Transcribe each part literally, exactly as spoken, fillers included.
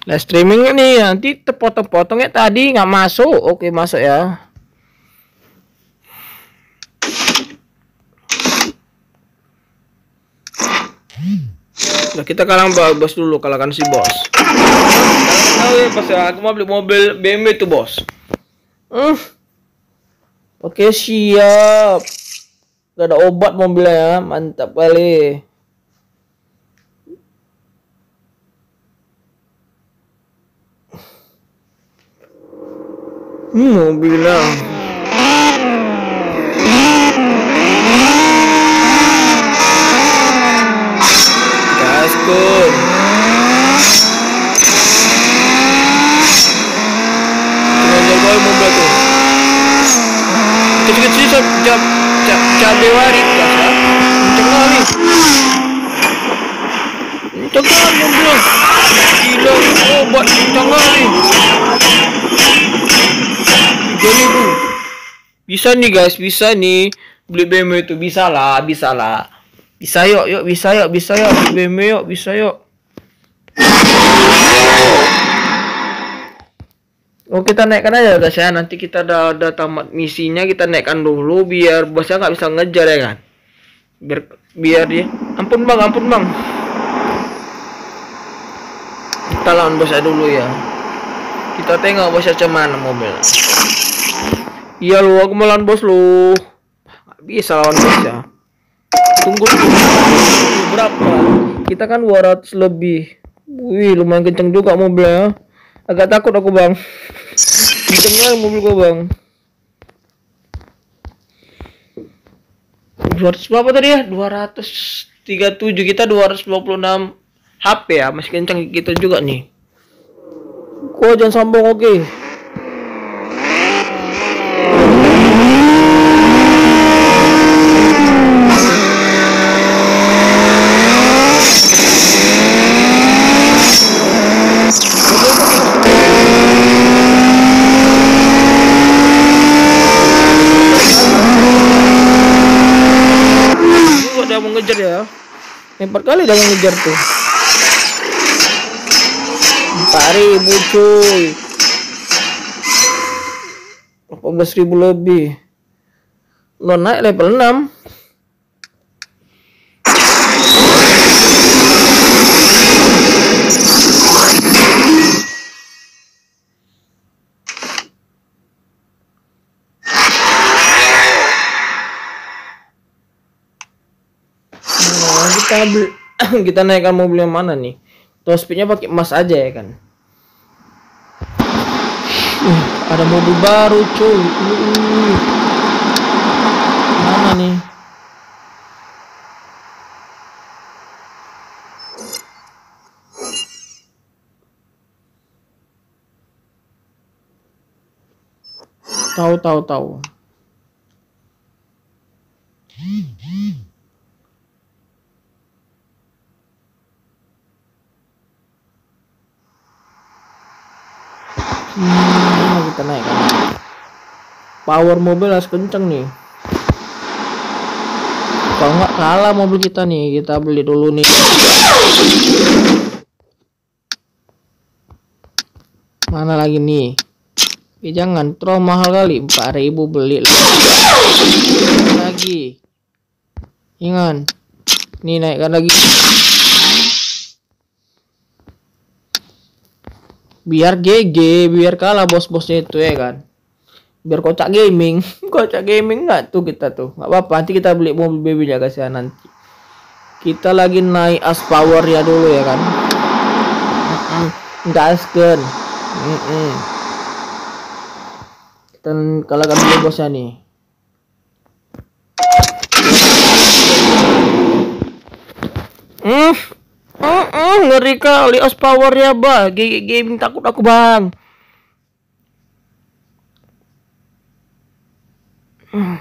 Nah, streaming nih nanti terpotong-potongnya tadi nggak masuk. Oke, masuk ya. Nah, kita kalang bos dulu, kalahkan si bos. Tahu ya, pas aku mau beli mobil B M W tuh, bos. Hmm. Oke, siap. Gak ada obat mobilnya, mantap kali. Hmm, mobilnya. Gaskun. Jago mobil tuh. Kecil-kecil jam jam jam jam dewari gas ya. Kenceng kali. Kenceng kali mobil. Gila, obat kenceng kali. tiga ribu. Bisa nih guys, bisa nih beli B M W itu, bisa lah, bisa lah. Bisa yuk, yuk bisa yuk, bisa yuk beli B M W yuk, bisa yuk. Oh, kita naikkan aja guys ya. Nanti kita udah, udah tamat misinya, kita naikkan dulu biar bosnya nggak bisa ngejar ya kan. Biar biar dia. Ampun bang, ampun bang. Kita lawan bosnya dulu ya. Kita tengok bosnya cuman mobil. Iya lu, aku mau lawan bos lu. Nggak bisa lawan bos ya. Tunggu dulu. Berapa? Kita kan dua ratus lebih. Wih, lumayan kenceng juga mobilnya. Agak takut aku bang. Kencengnya mobil gua bang. dua ratus berapa tadi ya? dua ratus tiga puluh tujuh, kita dua ratus dua puluh enam H P ya. Masih kenceng kita juga nih. Kok jangan sombong, oke okay. Mengejar ya, empat kali udah mengejar tuh. Empat ribu cuy, delapan belas ribu lebih. Lo naik level enam. Kita beli, kita naikkan mobil yang mana nih? Top speednya pakai emas aja ya kan. Uh, ada mobil baru cuy. Uh, mana nih? Tahu tahu tahu. Hmm, kita naik kan. Power mobil harus kenceng nih. Kalau nggak kalah mobil kita nih, kita beli dulu nih. Mana lagi nih? Eh, jangan terlalu mahal kali, empat ribu beli lagi. Ingat, nih naikkan lagi. Biar G G, biar kalah bos-bosnya itu ya kan. Biar kocak gaming. Kocak gaming nggak tuh kita tuh. Nggak apa-apa, nanti kita beli mobil baby ya guys ya nanti. Kita lagi naik as power ya dulu ya kan. Gaskan. Mm -mm. Kita kalahkan dulu bosnya nih. Hmm. Uh, uh, ngeri kali as power ya bang. Gaming takut aku bang. uh.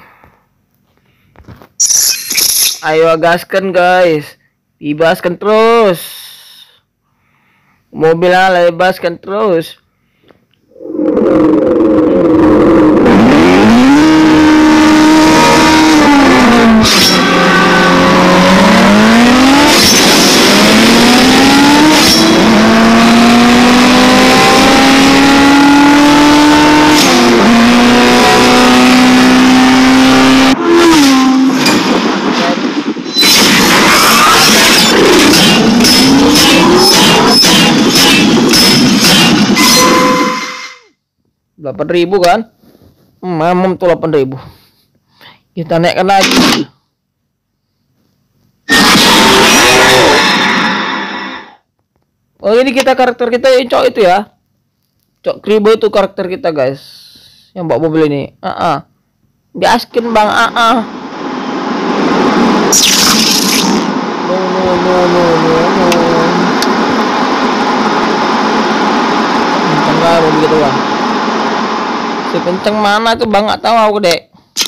Ayo gaskan guys, bebaskan terus mobilnya, lebaskan terus. delapan ribu kan? Hmm, mamam tuh delapan ribu. Kita naikkan lagi. Oh, ini kita karakter kita yang cok itu ya. Cok Kribo itu karakter kita, guys. Yang bawa mobil ini. Ah, uh -uh. Gaskin bang, ah, uh -uh. No, no, no, no, no, no. Kenceng lah mobil gitu bang. Sekencang mana tuh bang? Nggak tahu aku dek.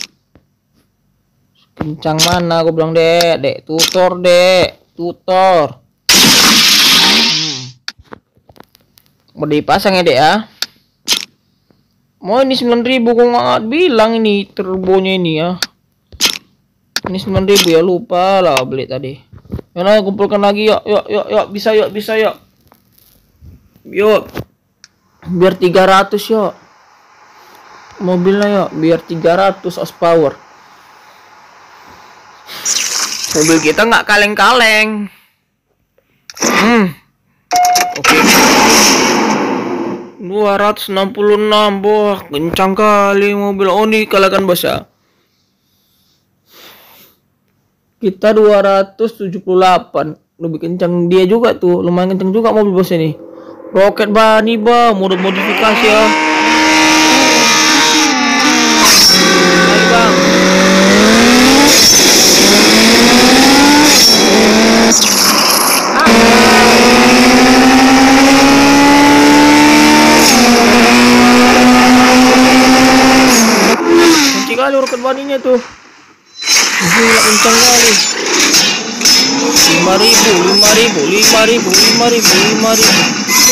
Kencang mana aku bilang dek, dek tutor dek, tutor. Hmm. Mau dipasang ya dek ya. Mau ini sembilan ribu kok nggak bilang ini turbonya ini ya. Ini sembilan ribu ya, lupa lah beli tadi. Yana kumpulkan lagi yuk, yuk, yuk, yuk, bisa yuk, bisa yuk. Yuk. Biar tiga ratus yuk. Mobilnya yuk, biar tiga ratus horsepower. Mobil kita nggak kaleng-kaleng. Hmm. Oke. Okay. dua ratus enam puluh enam, boh, kencang kali mobil. Oh, nih kalahkan bos ya. Kita dua ratus tujuh puluh delapan, lebih kencang dia juga tuh, lumayan kencang juga mobil bos ini. Roket bani bang, mode modifikasi ya. Hai bang. Kunci kali roket baninya tuh. Gila kencang kali. lima ribu, lima ribu, lima ribu, lima ribu, lima ribu.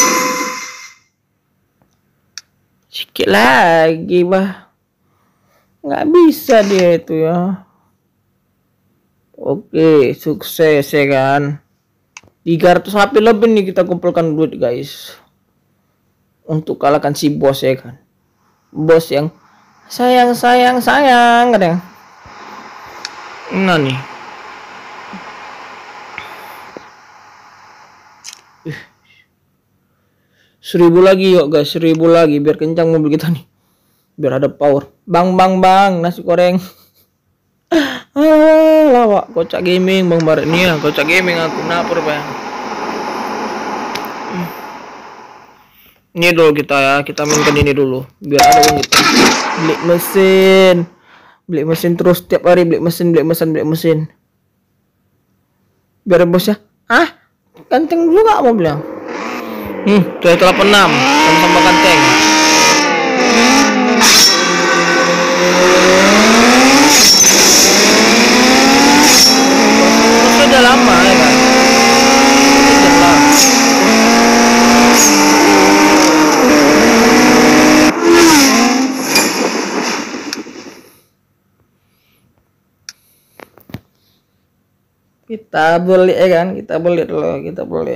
Sikit lagi bah. Nggak bisa dia itu ya. Oke, sukses ya kan. tiga ratus H P lebih nih kita kumpulkan duit guys. Untuk kalahkan si bos ya kan. Bos yang sayang, sayang, sayang kadang. Nah nih. Uh. Seribu lagi yuk guys, seribu lagi biar kencang mobil kita nih. Biar ada power. Bang, bang, bang, nasi goreng. Ah, lawak kocak gaming bang Barat nih ya, kocak gaming aku napur bang. Ini dulu kita ya, kita mainkan ini dulu biar ada uang kita. Beli mesin. Beli mesin terus tiap hari beli mesin, beli mesin, beli mesin. Biar bos ya. Ah, ganteng juga mau bilang. Hmm, tuh delapan puluh enam sama-sama ganteng. Sudah lama ya kan. Sudah kita beli ya kan, kita beli dulu, kita beli.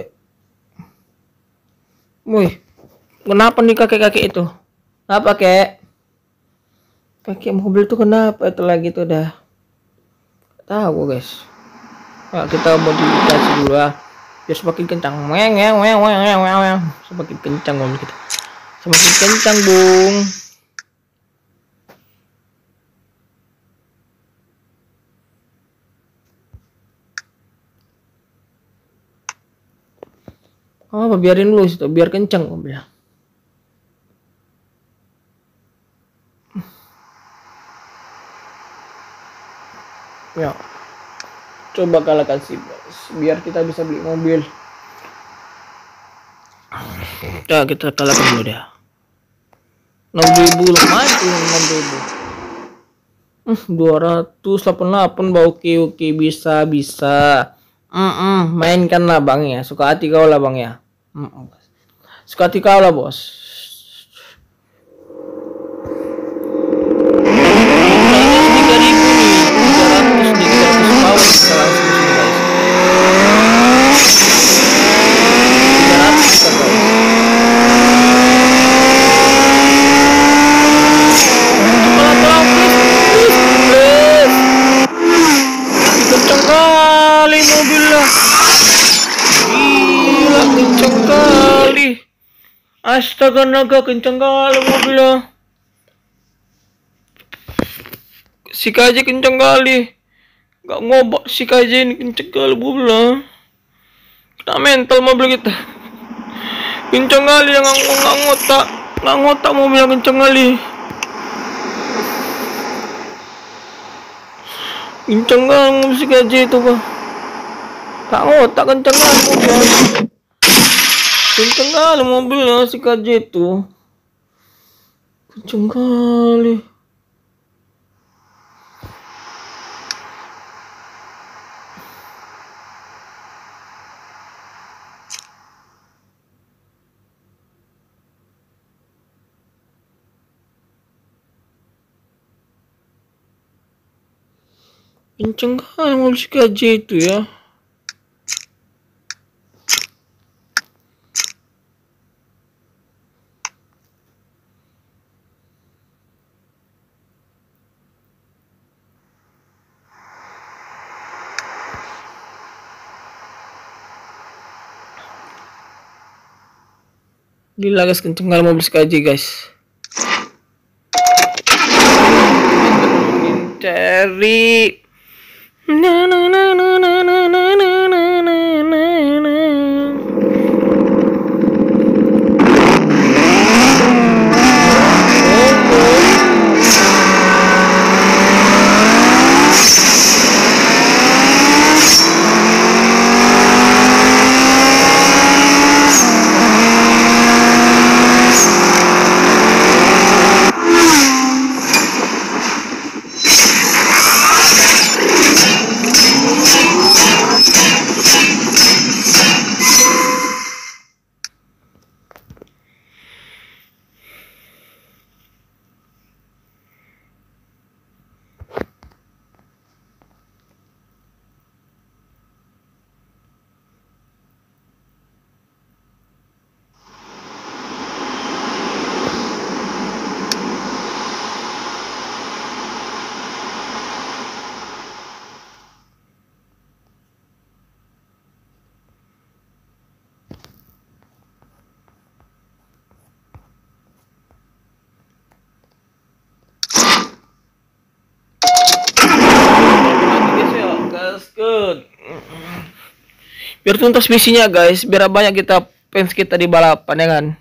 Wih, kenapa nih kakek-kakek itu? Apa kek? Kakek mobil tuh kenapa itu lagi tuh dah? Tahu guys. Nah, kita modifikasi dulu ya, biar semakin kencang. Weng, weng, weng, weng, weng, weng. Semakin kencang mobil kita. Semakin kencang bung. Oh, apa biarin dulu situ, biar kencang mobilnya. Ya, coba kalahkan si bos, biar kita bisa beli mobil. Ya, kita kalahkan dulu deh. enam ribu lumayan tuh, enam ribu. Hmm, dua ratus delapan puluh delapan bau. Oke, oke, bisa, bisa. Mm -mm, mainkan lah bang ya, suka hati kau lah bang ya. Mm -mm. Suka hati kau lah bos. tiga ribu nih, tiga ratus nih, tiga ratus power kita langsung sini guys. tiga ratus kita guys. Tolong, tolong, please, please, please. Kenceng kali mobilnya. Gila, kenceng kali. Astaga naga, kenceng kali mobilnya. Si K J kenceng kali. Gak ngobak si K J ini kenceng kali mobil lah. Kita mental mobil kita. Kenceng kali yang nggak ngotak, nggak ngotak mobil yang kenceng kali. Kenceng kali mobil si K J itu pak. Tak ngotak kenceng kali mobil. Kenceng kali mobilnya si K J itu. Kenceng kali. Kenceng kali mobil si K J itu ya. Gila guys, kenceng kali mobil si K J guys. Cari na na na na na na na na na na na. Good. Biar tuntas misinya guys, biar banyak kita fans kita di balapan ya kan.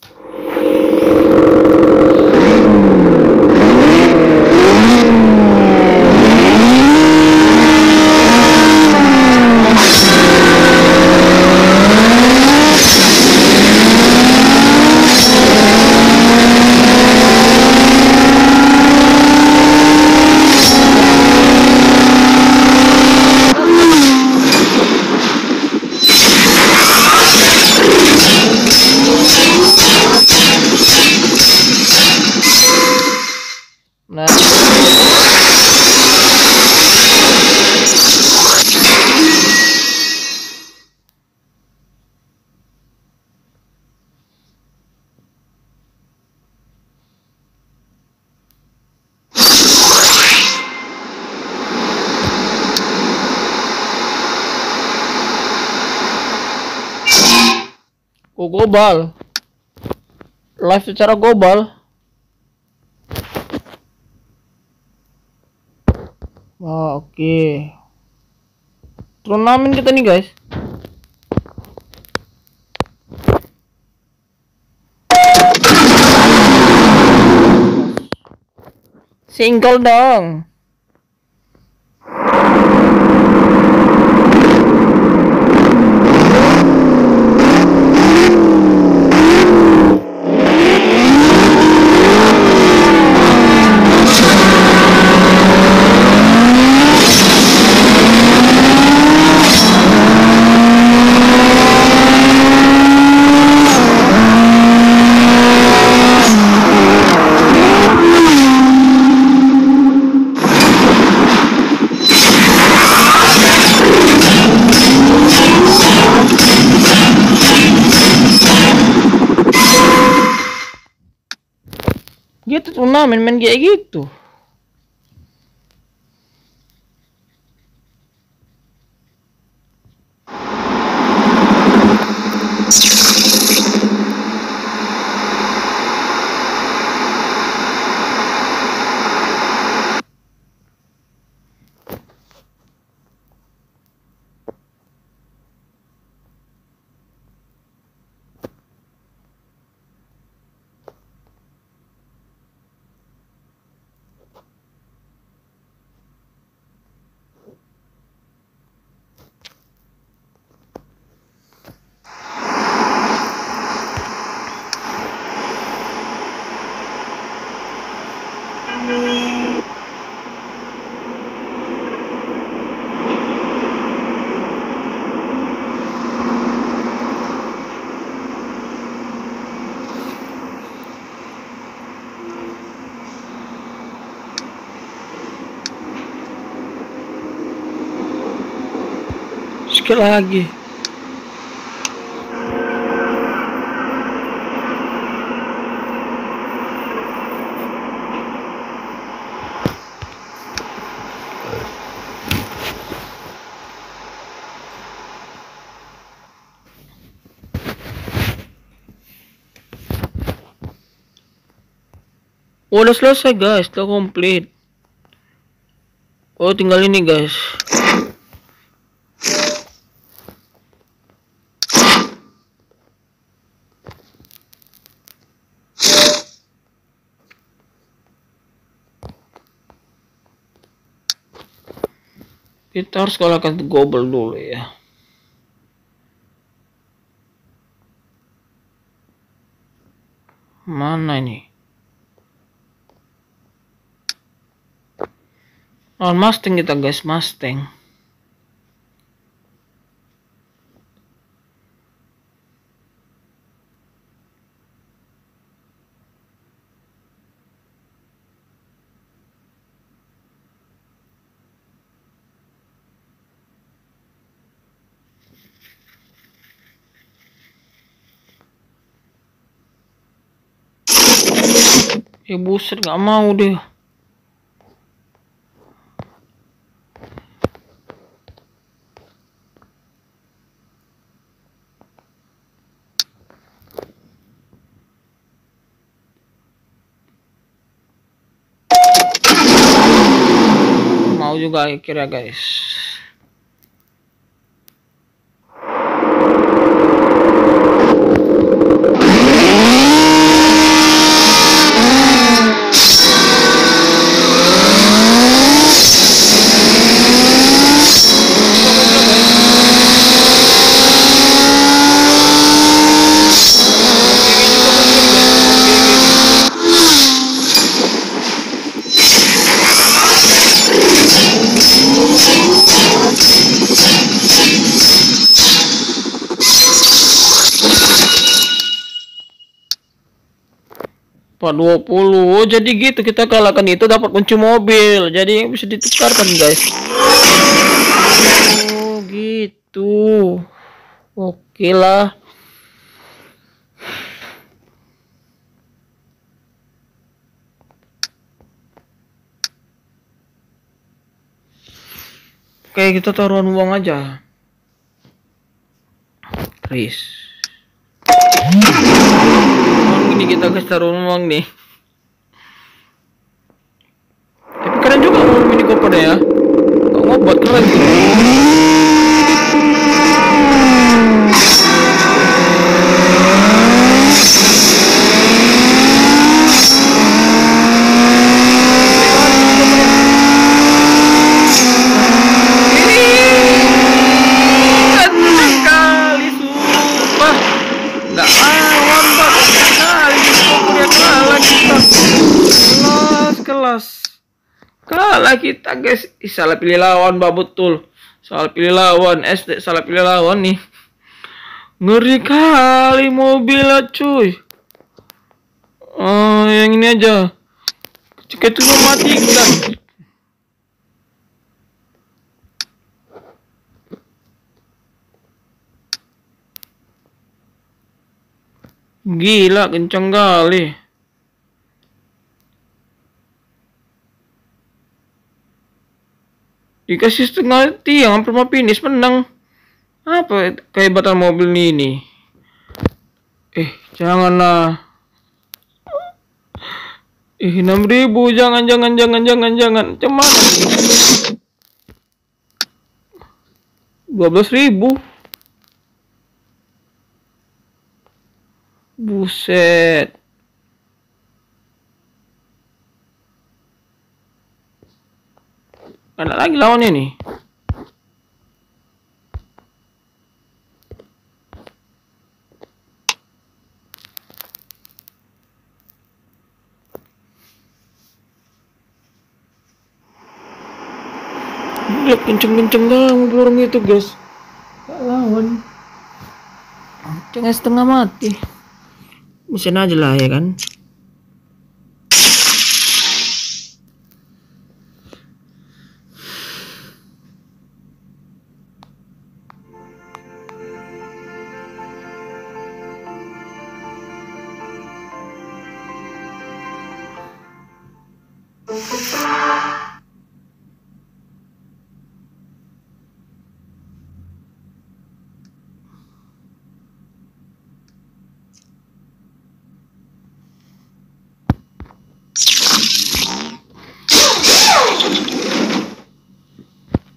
Nah, oh global, live secara global. Wah, oke. Okay. Turnamen kita nih, guys. Single dong. Gitu turnamen main kayak gitu. Bocil lagi. Oh, udah selesai guys, udah komplit. Oh, tinggal ini guys. Kita harus kalahkan Gobel dulu ya. Mana ini? Oh, Mustang kita guys, Mustang. Ya buset, gak mau deh. Mau juga akhirnya guys. empat dua puluh. Oh, jadi gitu kita kalahkan itu dapat kunci mobil. Jadi bisa ditukarkan guys. Oh gitu. Oke lah. Oke, kita taruhan uang aja. Chris. Ini kita guys taruhan uang nih. Tapi keren juga mau mini cooper ya. Kok ngobat keren tuh. Kalah kita guys. Ih, salah pilih lawan bah, betul. Salah pilih lawan. S D salah pilih lawan nih. Ngeri kali mobilnya cuy. Oh, yang ini aja. Kita tuh matikan. Gila kencang kali. Dikasih setengah tiang hampir mau finish menang. Apa kehebatan mobil ini? Eh, janganlah. Eh, enam ribu, jangan jangan jangan jangan jangan. Cuman dua belas ribu. Buset. Ada lagi lawannya nih. Lihat kenceng-kenceng lah mobil orang itu guys. Gak lawan. Jangan setengah mati. Mesin aja lah ya kan.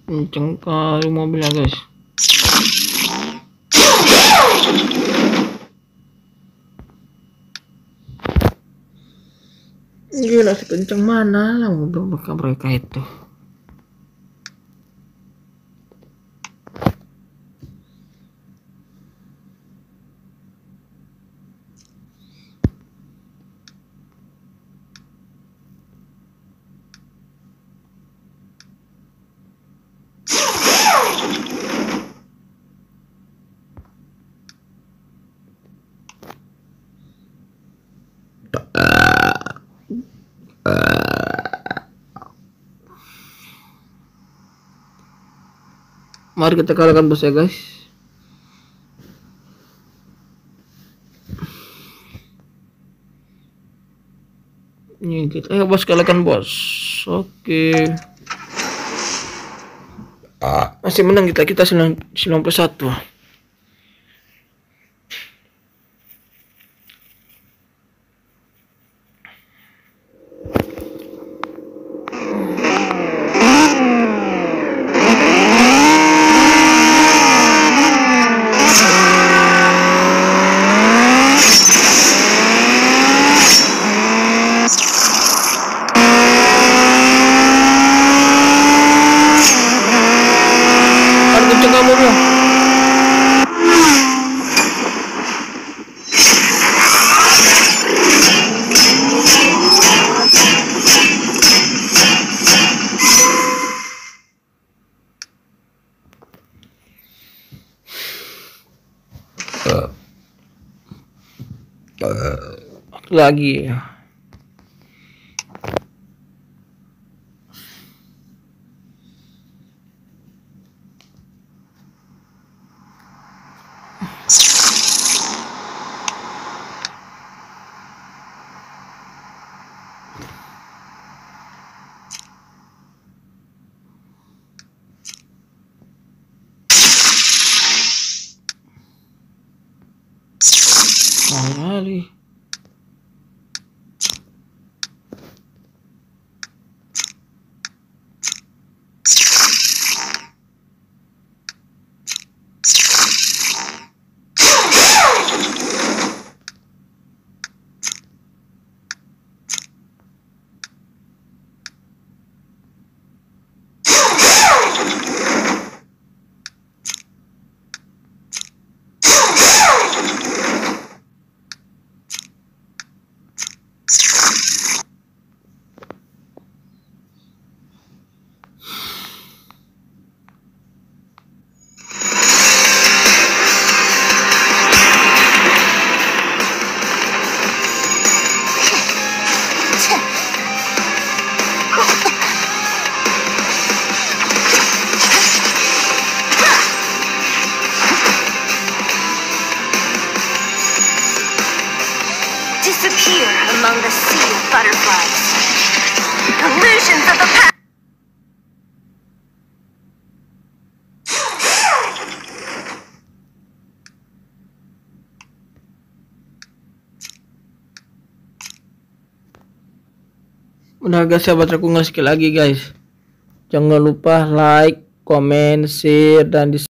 Kenceng kali mobilnya guys. Gila, sekenceng mana lah mobil mereka itu. Mari kita kalahkan bos ya guys. Ini kita ayo bos, kalahkan bos. Oke. Ah, masih menang kita, kita sembilan puluh satu. Kenceng kamu bro. Lagi ya. Kali. Disappear among the sea of butterflies. Illusions of the past. Udah guys, sahabat aku nggak sekali lagi guys. Jangan lupa like, comment, share, dan di